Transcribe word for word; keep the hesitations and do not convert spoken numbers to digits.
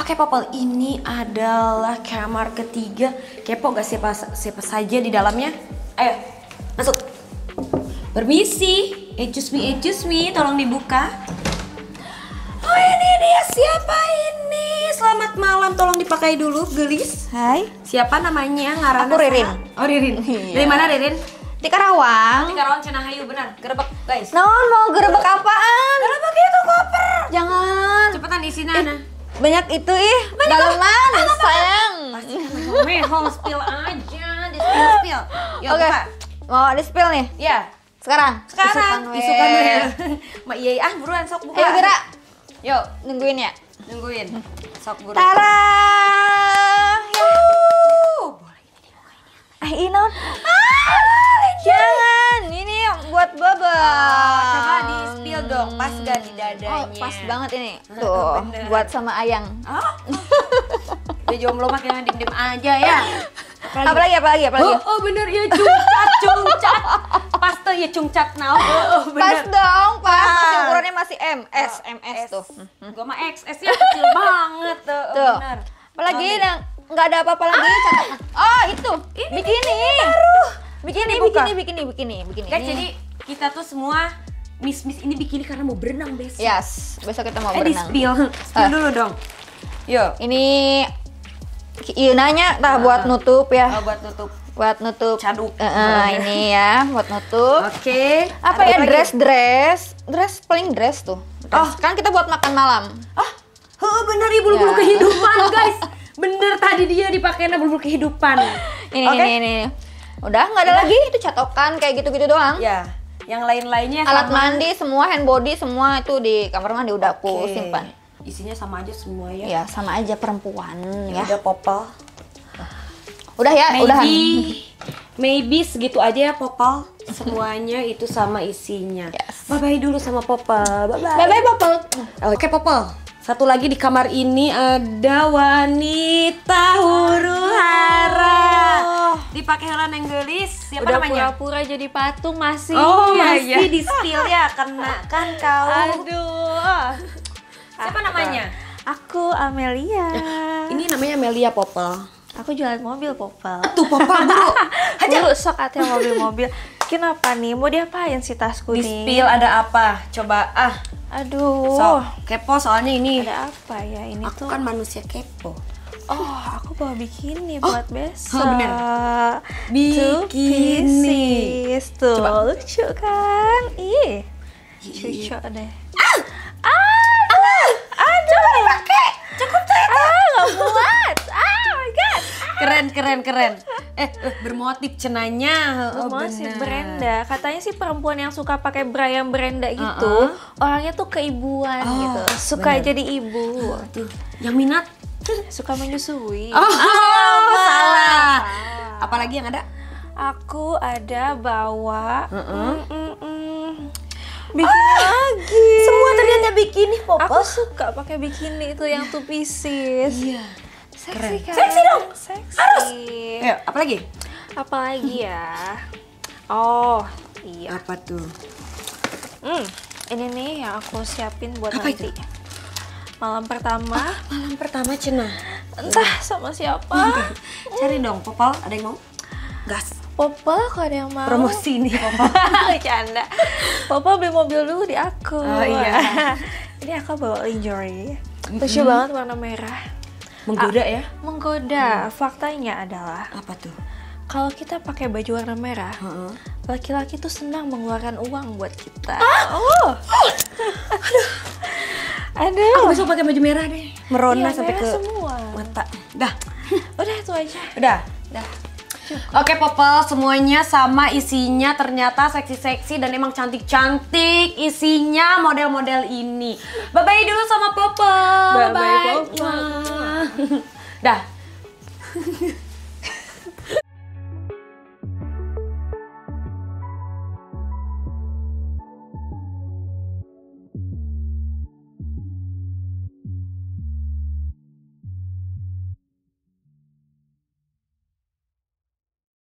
Oke Popol, ini adalah kamar ketiga. Kepo gak siapa, siapa saja di dalamnya? Ayo, masuk. Permisi, excuse me, excuse me, tolong dibuka. Oh ini dia, siapa ini? Selamat malam, tolong dipakai dulu, gelis. Hai. Siapa namanya? Ngarana Aku Ririn. saha? Oh Ririn. Dari mana Ririn? Di Karawang. Di Karawang Cenahayu, benar. Gerebek guys. No, no, gerebek apaan? Gerebek itu koper. Jangan. Cepetan isinya Eh, nah. Banyak itu ih. Daleman, sayang. Mehong spill aja, di spill spill. Yuk, Oke. buka. Mau di spill nih. Ya, Sekarang. sekarang Isukan, isukan weh. ya. Mak iya ah buruan sok buka. Ayo Bira, Yuk, nungguin ya. nungguin. Sok buruan. Tara. Uh, boleh ini dibukanya. Eh, Inon. Ah, jangan. Ini buat Baba. Oh, coba di spill dong, pas gak di dadanya? Oh, pas banget ini. Tuh, Bener. buat sama Ayang. Oh. Dia jomblo mah kayaknya diem-diem aja ya. Apalagi, apalagi, apalagi. Oh, oh bener ya cungcat, cungcat. Pas tuh ya cungcat now. Oh, Pas bener. dong, pas. Pas. Masih ukurannya masih M, S, M S tuh. Gua mah X S nya kecil banget tuh. Oh, Tuh. bener. Apalagi Oh, nih. yang nggak ada apa-apa lagi catatan. Oh, itu. Bikini. Bikini, Dibuka. bikini, bikini, bikini, bikini. Guys, Ini. jadi kita tuh semua miss-miss ini bikini karena mau berenang besok. Yes, besok kita mau eh, di berenang. spill. Spill Ah. dulu dong. Yuk. Ini Iunanya nah buat nutup ya. Oh, buat tutup. Buat nutup. Caduk. Eh, eh, ini ya, buat nutup. Oke. Apa Ada ya, lagi? dress, dress. Dress paling dress tuh. Dress. Oh. Kan kita buat makan malam. Ah, oh, bener ya bulu-bulu Ya. kehidupan, guys. Bener tadi dia dipakainya bulu-bulu kehidupan. Ini, Oke. ini, ini. Udah, nggak ada lagi. Itu catokan kayak gitu-gitu doang. Ya, yang lain-lainnya Alat sama. mandi semua, hand body semua itu di kamar mandi udah aku Oke. simpan. Isinya sama aja semua ya. Ya sama aja perempuan ya. Udah Popol. Udah ya, udah. Maybe, maybe segitu aja ya Popol. Semuanya itu sama isinya. Yes. Bye bye dulu sama Popol. Bye bye. Bye bye Popol. Oke Popol. Satu lagi di kamar ini ada wanita huru hara. Dipakai heula neng gelis. Siapa Udah namanya? pura-pura jadi patung masih. Oh, Iya, masih iya. di spill ya, kena kan kau. Aduh. Siapa namanya? Aku Amelia. Ini namanya Amelia Popol. Aku jualan mobil, Popel. Tuh Popol buru. Buru sok atuh mobil-mobil. Kenapa nih? Mau diapain sih tasku Di nih? spill ada apa? Coba ah. Aduh. So, kepo soalnya ini. Ada apa ya ini Aku tuh? kan manusia kepo. Oh, aku bawa bikini buat besok. oh, bener. Two Bikini. pieces. Tuh, Coba. lucu kan? Ih. Iya. Lucu deh. Ah, Aduh. Dipakai. Cukup tuh itu. Ah, gak muat. Ah, oh my god. keren keren keren. Eh, eh, bermotif cenanya. Oh, Rumah si bener. Brenda, katanya sih perempuan yang suka pakai bra yang Brenda gitu, Uh-uh. orangnya tuh keibuan Oh, gitu, suka bener. jadi ibu, Tuh, yang minat. suka menyusui. Oh, salah. Salah. Apalagi yang ada? Aku ada bawa Uh-uh. mm, mm, mm, bikini lagi. Semua ternyata bikini Aku Popol. suka pakai bikini itu yang two pieces. Iya. Seksi kan? Seksi dong. Seksi. Harus. Ayo, apalagi? Apalagi ya? Oh, iya. Apa tuh? Hmm, ini nih yang aku siapin buat Apa nanti. Malam pertama, Malam pertama cenah. entah sama siapa. Cari dong, Popol. Ada yang mau? Gas. Popol kok ada yang mau. Promosi nih, Popol. Bercanda. Popol beli mobil dulu di aku. Oh, iya. Ini aku bawa lingerie. Lucu banget warna merah. Menggoda ya? Menggoda. Faktanya adalah Apa tuh? kalau kita pakai baju warna merah, Heeh. laki-laki tuh senang mengeluarkan uang buat kita. Oh. Aduh. Aduh. Aku besok pakai baju merah deh. Merona Iya, sampai merah ke semua. mata. Dah. Udah itu aja. Udah. Dah. Oke Popol, semuanya sama isinya ternyata seksi-seksi dan emang cantik-cantik isinya model-model ini. Bye-bye dulu sama Popol. Bye-bye, Popol. Mwah. Dah.